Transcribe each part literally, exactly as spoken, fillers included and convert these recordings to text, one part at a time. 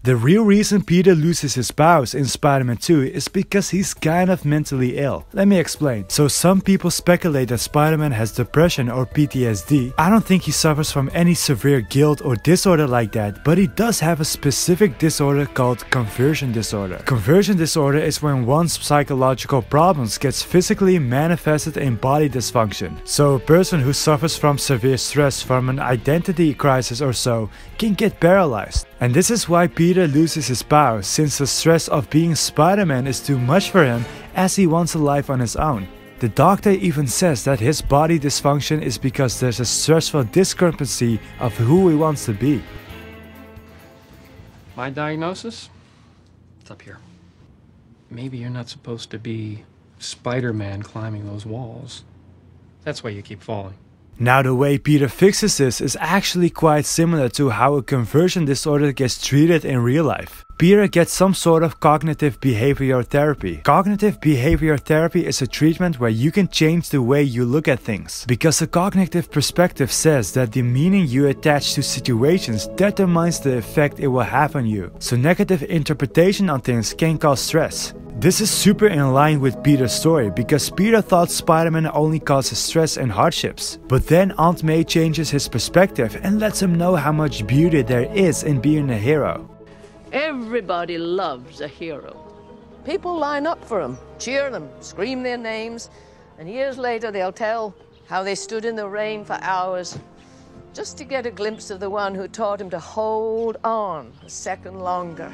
The real reason Peter loses his powers in Spider-Man two is because he's kind of mentally ill. Let me explain. So some people speculate that Spider-Man has depression or P T S D. I don't think he suffers from any severe guilt or disorder like that, but he does have a specific disorder called conversion disorder. Conversion disorder is when one's psychological problems gets physically manifested in body dysfunction. So a person who suffers from severe stress from an identity crisis or so can get paralyzed. And this is why Peter loses his powers, since the stress of being Spider-Man is too much for him as he wants a life on his own. The doctor even says that his body dysfunction is because there's a stressful discrepancy of who he wants to be. My diagnosis? It's up here. Maybe you're not supposed to be Spider-Man climbing those walls. That's why you keep falling. Now the way Peter fixes this is actually quite similar to how a conversion disorder gets treated in real life. Peter gets some sort of cognitive behavior therapy. Cognitive behavior therapy is a treatment where you can change the way you look at things, because the cognitive perspective says that the meaning you attach to situations determines the effect it will have on you. So negative interpretation on things can cause stress. This is super in line with Peter's story, because Peter thought Spider-Man only causes stress and hardships. But then Aunt May changes his perspective and lets him know how much beauty there is in being a hero. Everybody loves a hero. People line up for him, cheer them, scream their names, and years later they'll tell how they stood in the rain for hours just to get a glimpse of the one who taught him to hold on a second longer.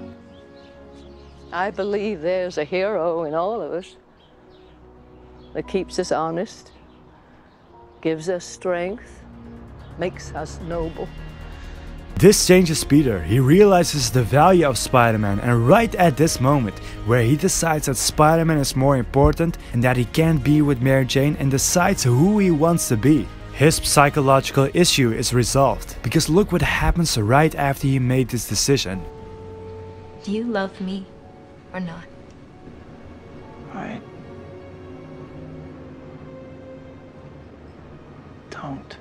I believe there's a hero in all of us that keeps us honest, gives us strength, makes us noble. This changes Peter. He realizes the value of Spider-Man, and right at this moment where he decides that Spider-Man is more important and that he can't be with Mary Jane, and decides who he wants to be, his psychological issue is resolved. Because look what happens right after he made this decision. Do you love me or not? I don't.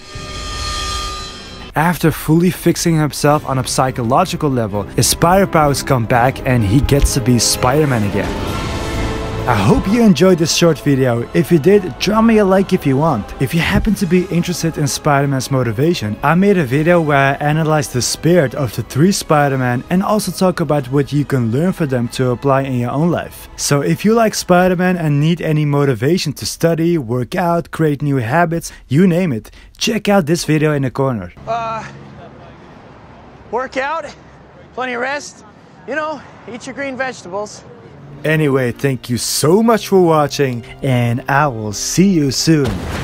After fully fixing himself on a psychological level, his spider powers come back and he gets to be Spider-Man again. I hope you enjoyed this short video. If you did, drop me a like if you want. If you happen to be interested in Spider-Man's motivation, I made a video where I analyzed the spirit of the three Spider-Man and also talk about what you can learn from them to apply in your own life. So if you like Spider-Man and need any motivation to study, work out, create new habits, you name it, check out this video in the corner. Uh, work out, plenty of rest, you know, eat your green vegetables. Anyway, thank you so much for watching, and I will see you soon.